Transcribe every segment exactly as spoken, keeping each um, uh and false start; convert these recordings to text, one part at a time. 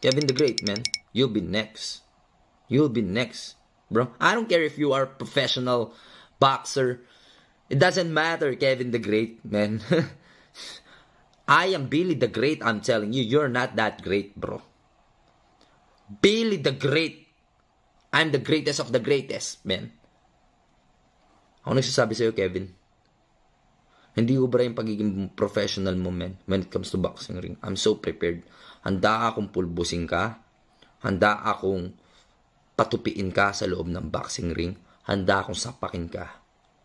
Kevin the Great, man. You'll be next. You'll be next, bro. I don't care if you are a professional boxer. It doesn't matter, Kevin the Great, man. I am Billy the Great, I'm telling you. You're not that great, bro. Billy the Great. I'm the greatest of the greatest, man. Ako nagsasabi sa'yo, Kevin. Hindi ubra yung pagiging professional mo, man, when it comes to boxing ring. I'm so prepared. Handa akong pulbusin ka. Handa akong patupiin ka sa loob ng boxing ring. Handa akong sapakin ka.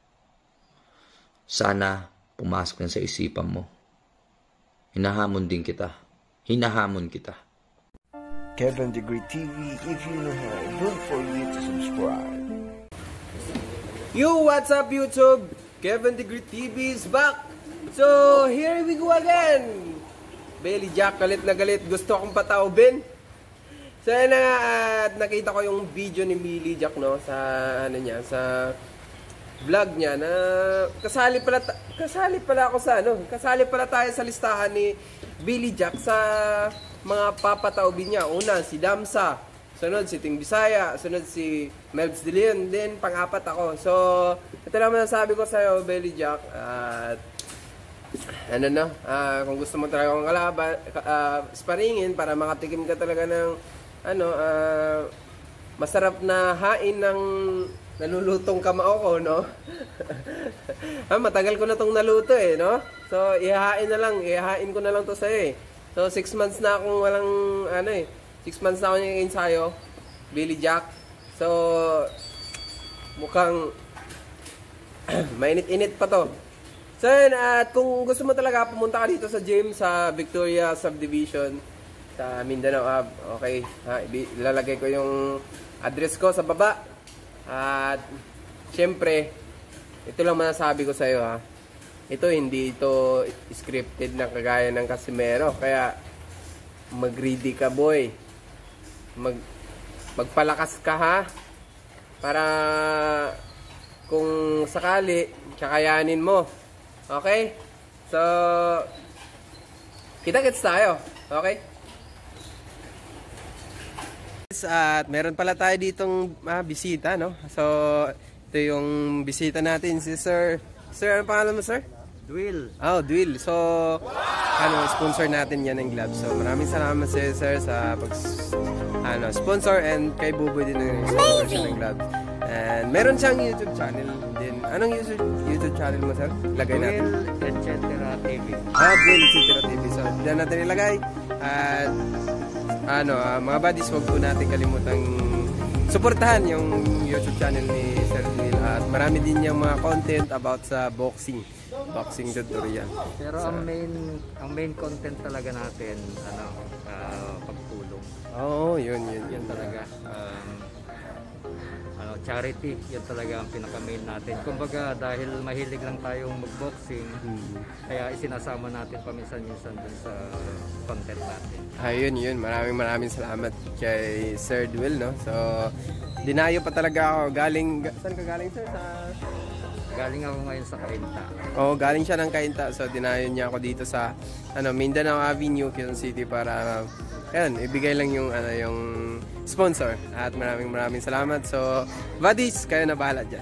Sana pumasok yan sa isipan mo. Hinahamon din kita. Hinahamon kita. Kevin the Great T V, if you know how, don't forget to subscribe. Yo, what's up YouTube? Kevin the Great T V is back. So, here we go again. Belly Jack, galit na galit. Gusto akong pataubin. So, yun na nga, at nakita ko yung video ni Billy Jack, no? Sa, ano niya, sa vlog niya na kasali pala, kasali pala ako sa, ano? Kasali pala tayo sa listahan ni Billy Jack sa mga papataubin niya. Una, si Damsa. Sunod si Ting Bisaya, sunod si Melbs De Leon, din pang-apat ako. So, ito naman ang sabi ko sa'yo, Belly Jack. At, uh, ano na, uh, kung gusto mo talaga akong kalaban, uh, sparingin para makatikim ka talaga ng, ano, uh, masarap na hain ng nalulutong kamao ko, no? ah, matagal ko na tong naluto eh, no? So, ihahain na lang, ihahain ko na lang to sa'yo eh. So, six months na akong walang, ano eh, six months na ako yung ensayo, Billy Jack. So, mukhang mainit-init pa to. So, yun, at kung gusto mo talaga, pumunta ka dito sa gym sa Victoria Subdivision sa Mindanao Hub. Okay, ha, ilalagay ko yung address ko sa baba. At, syempre, ito lang masasabi ko sa'yo, ha. Ito, hindi ito scripted na kagaya ng Casimero. Kaya, mag-ready ka, boy. Mag, magpalakas ka, ha. Para, kung sakali, kakayanin mo. Okay? So, kita-kits tayo. Okay? At meron pala tayo ditong ah, bisita, no? So, ito yung bisita natin, si Sir. Sir, ano pangalan mo, Sir? Dwill. Oh, Dwill. So, ano, sponsor natin yan ng gloves. So, maraming salamat sa Sir sa pag, ano, sponsor, and kay Buboy din ng sponsor siya ng gloves. And meron siyang YouTube channel din. Anong YouTube, YouTube channel mo, Sir? Lagay natin. Dwill, et cetera T V. Ah, Dwill, et cetera T V. So, diyan natin ilagay. At, ano, uh, mga buddies, huwag po natin kalimutang suportahan yung YouTube channel ni Sir Dwill. At marami din yung mga content about sa boxing. Boxing tutorial. Pero so, ang main ang main content talaga natin, ano, uh, pagtulong. Oo, oh, yun, yun, Yan talaga. Um, ano, charity, yan talaga ang pinaka-main natin. Kumbaga, dahil mahilig lang tayong mag-boxing, hmm. kaya isinasama natin paminsan-minsan dun sa content natin. Ayun, yun. Maraming maraming salamat kay Sir Dwill, no? So, dinayo pa talaga ako. Galing, saan ka galing, Sir? Sa... Galing ako ngayon sa Cainta. Oo, galing siya ng Cainta. So, dinayo niya ako dito sa ano, Mindanao Avenue, Quezon City para, ayun, ibigay lang yung, ano, yung sponsor. At maraming maraming salamat. So, buddies, kayo na bahala dyan.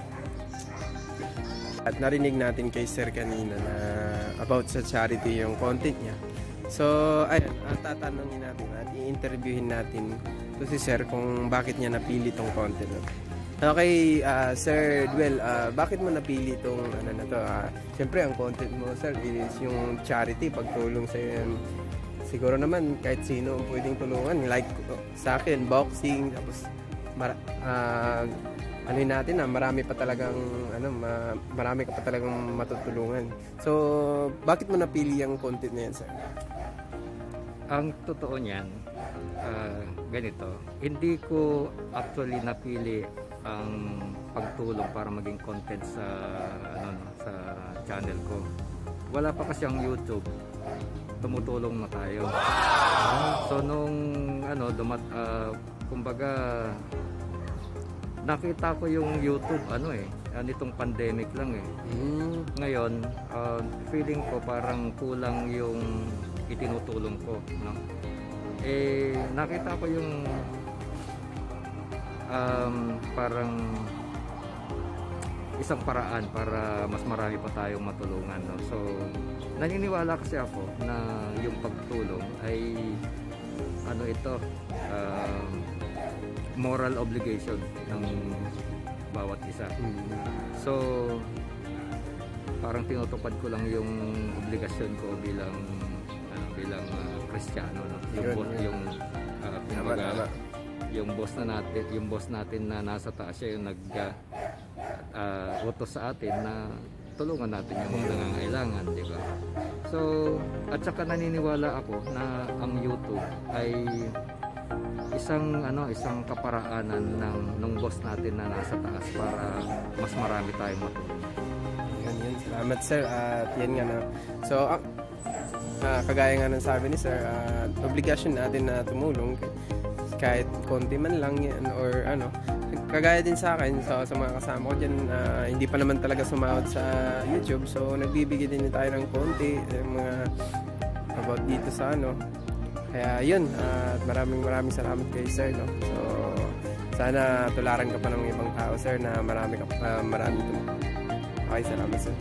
At narinig natin kay Sir kanina na about sa charity yung content niya. So, ayun, at tatanungin natin at i-interviewin natin to si Sir kung bakit niya napili tong content. Okay, uh, Sir Dwill, uh, bakit mo napili itong ano na to? Uh, Siyempre, ang content mo, Sir, is yung charity, pagtulong sa yun. Siguro naman, kahit sino pwedeng tulungan. Like, uh, sa akin, boxing, tapos, mar uh, ano natin, ah, marami pa talagang, ano, ma marami ka pa talagang matutulungan. So, bakit mo napili yung content na yan, Sir? Ang totoo niyan, uh, ganito, hindi ko actually napili ang pagtulong para maging content sa ano no, sa channel ko. Wala pa kasi ang YouTube. Tumutulong na tayo. So nung ano dumat uh, kumbaga nakita ko yung YouTube ano eh, nitong pandemic lang eh. Ngayon, uh, feeling ko parang kulang yung itinutulong ko, no? eh nakita ko yung um, parang isang paraan para mas marami pa tayong matulungan, no? So naniniwala kasi ako na yung pagtulong ay ano ito, um, moral obligation ng bawat isa. So parang tinutupad ko lang yung obligasyon ko bilang ano, bilang uh, Kristiyano, no? Yung Yun, bo- yun. yung uh, Tama, kumbaga, tama. yung boss na natin, yung boss natin na nasa taas, siya yung nag uh, uh, utos sa atin na tulungan natin yung mga nangangailangan, di ba? So, at saka naniniwala ako na ang YouTube ay isang ano, isang kaparaanan ng ng boss natin na nasa taas para mas marami tayong matulungan. Yun, yun. Salamat sir. At yan nga na. So, ah, ah, kagaya nga ng sabi ni sir, ah, obligasyon natin na tumulong kahit konti man lang yan or ano. Kagaya din sa akin, so, sa mga kasama ko dyan, ah, hindi pa naman talaga sumahod sa YouTube. So, nagbibigay din tayo ng konti, yung mga about dito sa ano. Kaya yun, at maraming maraming salamat kay sir, no? So, sana tularan ka pa ng ibang tao sir na marami ka uh, marami tumulong. Okay, salamat sir.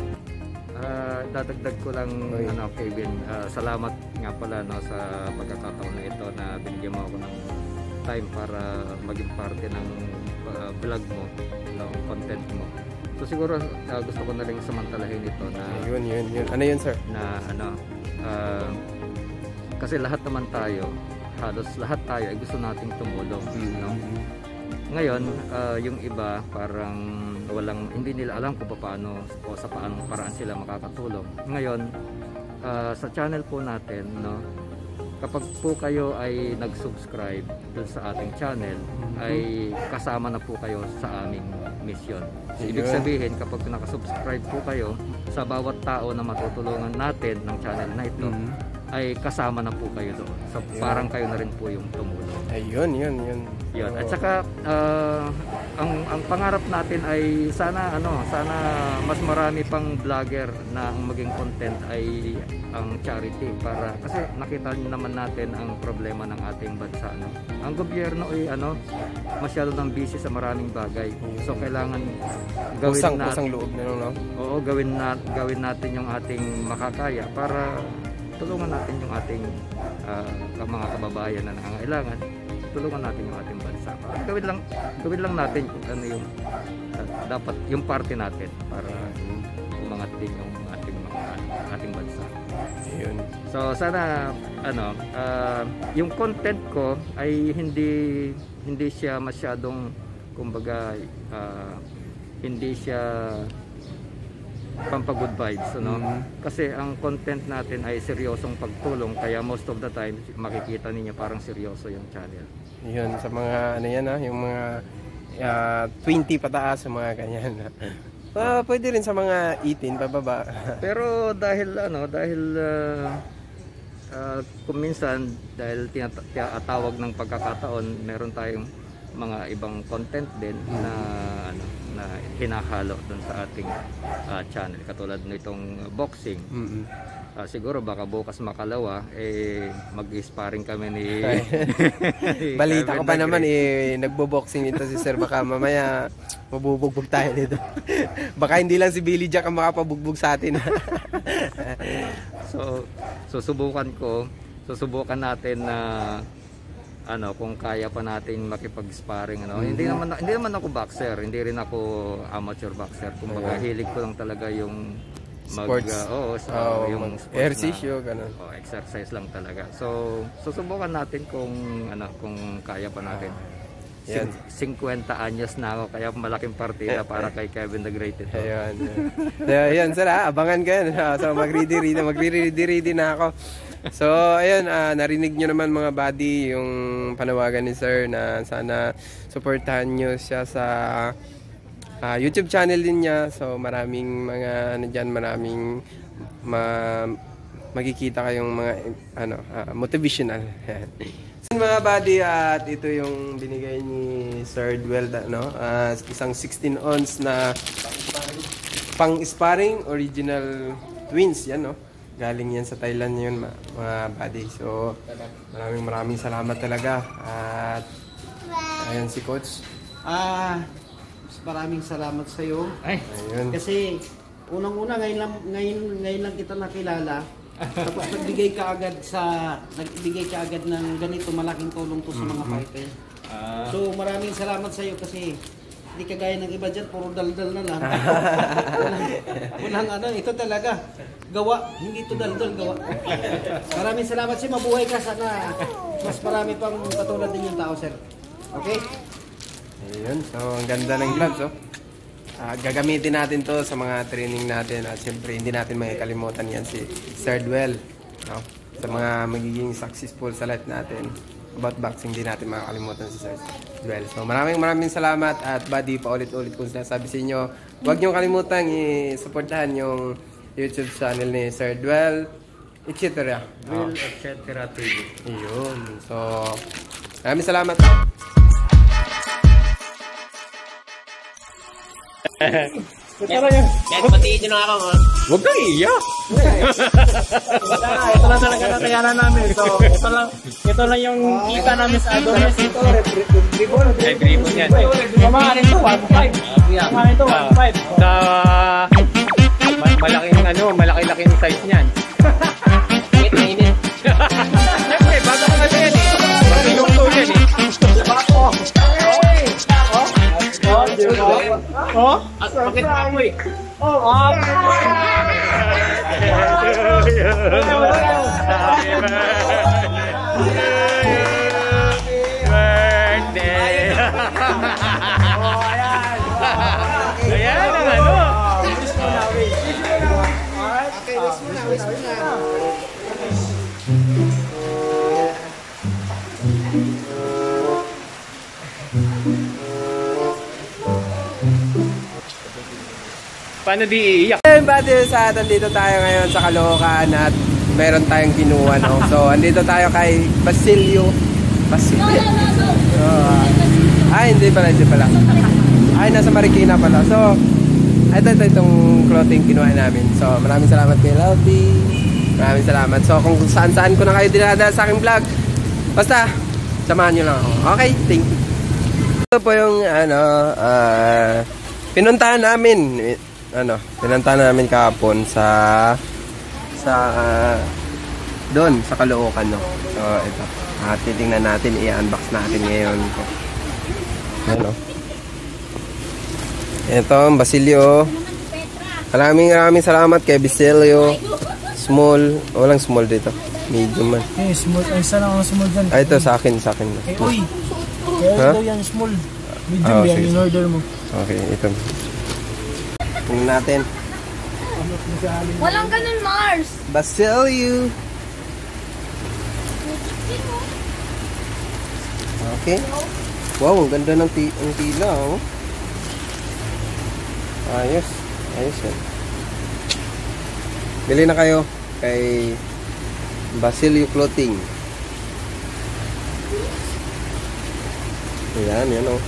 Uh, dadagdag ko lang, Okay. ano, Kevin, uh, salamat nga pala, no, sa pagkakataon na ito na binigyan mo ako ng time para maging parte ng uh, vlog mo, ng content mo. So siguro uh, gusto ko na rin samantalahin ito na Yun, yun, yun. Ano yun sir? na ano, uh, kasi lahat naman tayo, halos lahat tayo ay gusto nating tumulong, no? Ngayon, uh, yung iba parang walang, hindi nila alam kung paano o sa paanong paraan sila makakatulong. Ngayon, uh, sa channel po natin, no, kapag po kayo ay nag-subscribe dun sa ating channel, ay kasama na po kayo sa aming mission. So, ibig Ayun. sabihin, kapag nakasubscribe po kayo sa bawat tao na matutulungan natin ng channel na ito, ay kasama na po kayo doon. So, Ayun. parang kayo na rin po yung tumulong. Ayun, yun, yun. Yun. At Oo. saka uh, ang ang pangarap natin ay sana ano, sana mas marami pang vlogger na ang maging content ay ang charity, para kasi nakita naman natin ang problema ng ating bansa, no. Ang gobyerno ay ano, masyado nang busy sa maraming bagay. So kailangan gawin Kusang, natin. kusang loob na lang, no? Oo, gawin na gawin natin yung ating makakaya para tulungan natin yung ating uh, mga kababayan na nangangailangan. Tulungan natin yung ating bansa. Para gawin lang gawin lang natin kung ano yung uh, dapat yung parte natin para umangat din yung ating mga ating bansa. Ayun. So sana ano, uh, yung content ko ay hindi hindi siya masyadong, kumbaga, uh, hindi siya pampagood vibes, ano? Mhm. Kasi ang content natin ay seryosong pagtulong, kaya most of the time makikita ninyo parang seryoso yung channel. Yun, sa mga ano yan, ah, yung mga ah, twenty pataas, sa mga ganyan. Ah, pwede rin sa mga eighteen pababa. Pero dahil ano, dahil uh, uh, kung minsan dahil tinata- tinatawag ng pagkakataon, meron tayong mga ibang content din na ano, na hinahalo doon sa ating uh, channel, katulad nitong boxing. Mm-mm. Ah, siguro baka bukas makalawa eh mag-sparring kami ni Balita ko pa Kevin naman Negre. eh nagbo-boxing ito si Sir, baka mamaya mabubugbog tayo nito. Baka hindi lang si Billy Jack ang makapabugbog sa atin. So susubukan ko, susubukan natin na ano, kung kaya pa natin makipag-sparring, ano. Hindi naman hindi naman ako boxer, hindi rin ako amateur boxer. Kumbaga hilig ko lang talaga yung mag Sports. uh, oo, sa Oh, yung sports ehersisyo, na, ganun. oh, exercise lang talaga. So susubukan natin kung ano, kung kaya pa natin. Yan. fifty anyos na ako, kaya malaking partida para kay Kevin the Great ito. Ayun. Ayun, sir, ah, abangan ko yan. Ah, So magre-ready, magre-ready na ako. So, ayun, ah, narinig nyo naman mga buddy yung panawagan ni sir na sana supportahan nyo siya sa ah, YouTube channel din niya. So, maraming mga ano dyan, maraming ma magkikita kayong mga ano ah, motivational. So, mga buddy, at ito yung binigay ni Sir Dwelda, no? Ah, isang sixteen ounce na pang sparring original twins yan, no? Galing yan sa Thailand yun, mga buddy. So, maraming maraming salamat talaga. At, ayan si Coach. Ah, maraming salamat sa iyo. Ay, Ayun. Kasi unang-una ngayon lang ngayon ngayon lang kita nakilala. Tapos nagbigay ka agad sa nagbigay ka agad ng ganito malaking tulong to sa mga fighter. ah, So maraming salamat sa iyo kasi hindi kagaya ng iba dyan, puro daldal na lang. walang, walang ano, ito talaga. Gawa, hindi ito daldal, gawa. Maraming salamat sir, mabuhay ka. Sana mas marami pang katulad din yung tao, sir. Okay? Ayun. So, ang ganda ng gloves, oh. Ah, gagamitin natin to sa mga training natin. At siyempre, hindi natin makikalimutan yan si Sir Duel. No? Sa mga magiging successful sa life natin. About boxing, hindi natin makakalimutan si Sir Duel. So, maraming maraming salamat. At buddy, paulit-ulit kung sinasabi sa inyo, huwag niyong kalimutan i-supportahan yung YouTube channel ni Sir Duel, et cetera. Will, et cetera T V. Ayun. So, maraming salamat. Kahit patiin nyo ako, ha? Huwag kang iiyak! Ito lang talaga natayanan namin. So, ito lang, ito lang yung kita namin sa Adonis. Ay, gribon yan. Mamahalin to, one five. Mamahalin to, one five. Sa ma- malaking ano, malaki-laking size niyan. Init na init. Siyempre, bago ko na yan eh. Matulong to yan eh. Oh? At bakit ako eh? Oh, ah. Birthday! Ayan ang ano. Okay, wish mo na, wish mo na. Paano di iiyak? Ayun, buddy, sa nandito tayo ngayon sa Caloocan at meron tayong kinuha, no? So, andito tayo kay Basilio. Basilio. So, uh, ay, hindi pala, hindi pala. Ay, nasa Marikina pala. So, ito, ito, itong clothing kinuha namin. So, maraming salamat kay Lauti. Maraming salamat. So, kung saan-saan ko na kayo dinadala sa aking vlog, basta, samahan nyo lang ako. Okay, thank you. Ito po yung, ano, ah, uh, pinuntahan namin. Ano, pinuntahan namin kahapon sa sa uh, doon sa Caloocan, no. So ito, uh, titingnan natin, i-unbox natin ngayon. Ano? Ito ang Basilio. Maraming maraming salamat kay Basilio. Small, walang small dito. Medium man. Eh, small. Ay, isa lang ang small dyan. Ay, ito sa akin, sa akin. Eh, uy. Kaya ito yan, small. Medium Oh, yan, sige. in order mo. Okay, ito. Tingnan natin. Walang ganun, Mars. Basilio. Okay. Wow, ang ganda ng ti ang tila, oh. Ayos. Ayos yan. Bili na kayo kay Basilio Clothing. Ayan, yan, oh.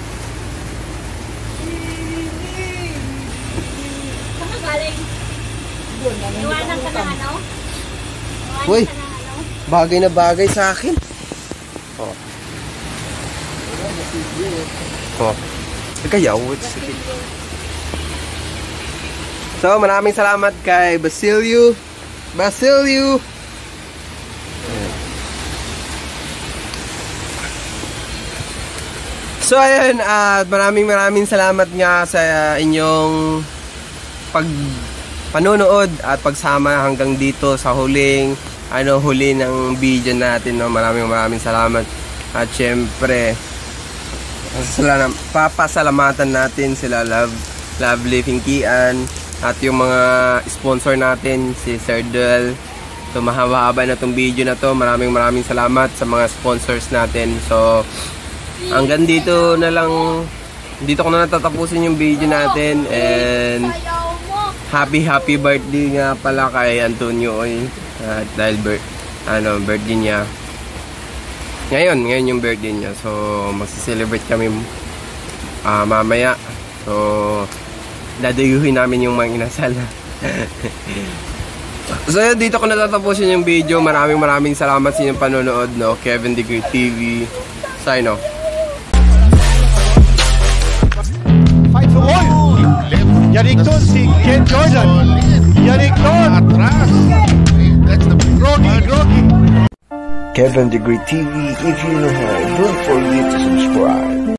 Saan ka galing? Iwanan ka na ano? Iwanan Uy. ka na ano? Bagay na bagay sa akin. Oh. Oh. Nagkayaw. So, maraming salamat kay Basilio. Basilio. Ayan. So, ayun. At maraming maraming salamat nga sa inyong pag panonood at pagsama hanggang dito sa huling ano huli ng video natin, no. Maraming maraming salamat. At syempre salam, papasalamatan natin sila Love Lovely Pinkian at yung mga sponsor natin, si Sir Duel. So mahaba-haba na tong video na to. Maraming maraming salamat sa mga sponsors natin. So hanggang dito na lang, dito ko na natatapusin yung video natin. And Sayaw mo. happy happy birthday nga pala kay Antonio Oy. Uh, dahil birth, ano, birthday niya ngayon, ngayon yung birthday niya. So magsi-celebrate kami uh, mamaya. So dadayuhin namin yung mga inasal. So yun, dito ko natatapusin yung video. Maraming maraming salamat sa inyong panonood, no? Kevin the Great T V. Sign off. Fight for oil. Yannick Doon si Ken Jordan. Yannick Doon. Atras. Groggy, groggy. Kevin the Great T V, if you know how, don't forget to subscribe.